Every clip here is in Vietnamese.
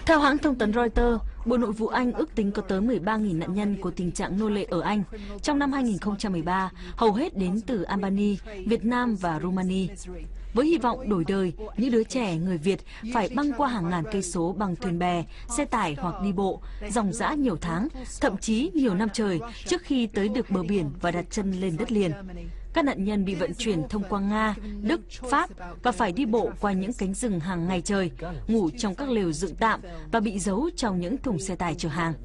Theo hãng thông tấn Reuters, Bộ Nội vụ Anh ước tính có tới 13.000 nạn nhân của tình trạng nô lệ ở Anh. Trong năm 2013, hầu hết đến từ Albania, Việt Nam và Romania. Với hy vọng đổi đời, những đứa trẻ người Việt phải băng qua hàng ngàn cây số bằng thuyền bè, xe tải hoặc đi bộ, dòng dã nhiều tháng, thậm chí nhiều năm trời trước khi tới được bờ biển và đặt chân lên đất liền. Các nạn nhân bị vận chuyển thông qua Nga, Đức, Pháp và phải đi bộ qua những cánh rừng hàng ngày trời, ngủ trong các lều dựng tạm và bị giấu trong những thùng xe tải chở hàng.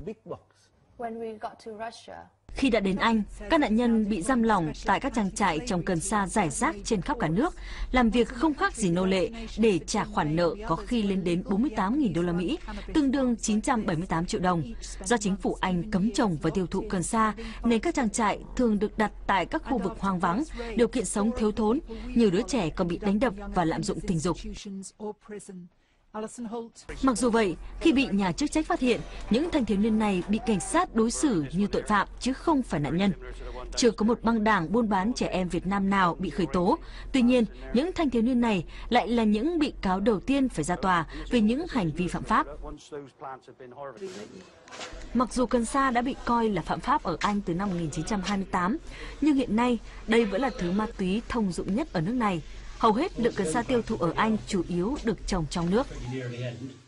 Khi đã đến Anh, các nạn nhân bị giam lỏng tại các trang trại trồng cần sa rải rác trên khắp cả nước, làm việc không khác gì nô lệ để trả khoản nợ có khi lên đến 48.000 đô la Mỹ, tương đương 978 triệu đồng. Do chính phủ Anh cấm trồng và tiêu thụ cần sa, nên các trang trại thường được đặt tại các khu vực hoang vắng, điều kiện sống thiếu thốn, nhiều đứa trẻ còn bị đánh đập và lạm dụng tình dục. Mặc dù vậy, khi bị nhà chức trách phát hiện, những thanh thiếu niên này bị cảnh sát đối xử như tội phạm chứ không phải nạn nhân. Chưa có một băng đảng buôn bán trẻ em Việt Nam nào bị khởi tố. Tuy nhiên, những thanh thiếu niên này lại là những bị cáo đầu tiên phải ra tòa về những hành vi phạm pháp. Mặc dù cần sa đã bị coi là phạm pháp ở Anh từ năm 1928, nhưng hiện nay đây vẫn là thứ ma túy thông dụng nhất ở nước này. Hầu hết lượng cần sa tiêu thụ ở Anh chủ yếu được trồng trong nước.